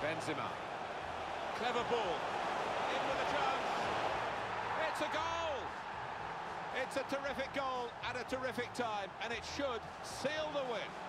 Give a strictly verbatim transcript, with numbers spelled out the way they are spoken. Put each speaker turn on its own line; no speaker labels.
Benzema. Clever ball. In with a chance. It's a goal! It's a terrific goal at a terrific time, and it should seal the win.